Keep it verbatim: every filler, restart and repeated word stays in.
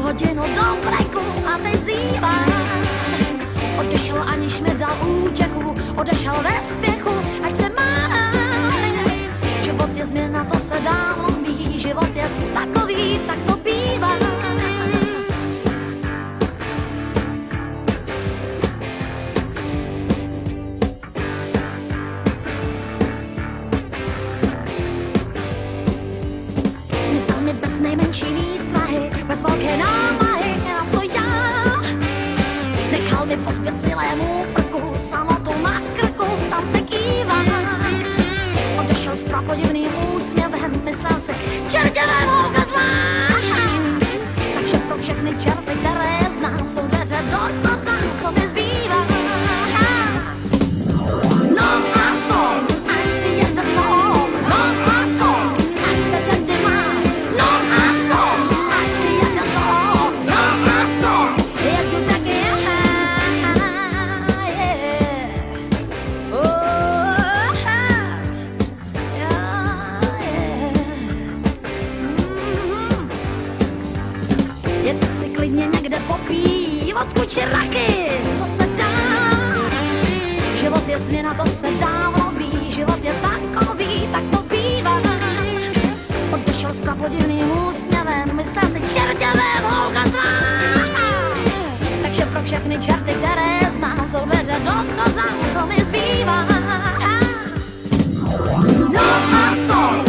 hodinu do breaku a teď zývá. Odešel, aniž mi dal útěchu, odešel ve spěchu, ať se má. Život je změna, to se dávno ví, život je takový, tak to bývá. Smysl mi bez nejmenší výstrahy, bez velké námahy, a co já? Nechal mi pospět silému prku, samotu na krku, tam se kývá. Odešel s prapodivným úsměvem, myslel si, čertěné volka zlá. Takže pro všechny čerty, které znám, jsou dveře do koza, co mi zbývá. No a co? Ať si jede sol, no a co? Ať se tady má, no a co? Ať si jede sol, no a co? Jedu taky, yeah. Oh, yeah, yeah. Mm. Jet si klidně někde popí, vodku či raky, co se dá. Život je změna, to se dávno ví, život je takový, tak to bývá. Odešel s prapodivným úsměvem, myslel si, čertěvé holka zlá. Takže pro všechny čerty, které znám, jsou dveře do koza, co mi zbývá. No a co?